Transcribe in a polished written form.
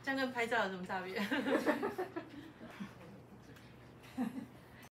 这样跟拍照有什么差别？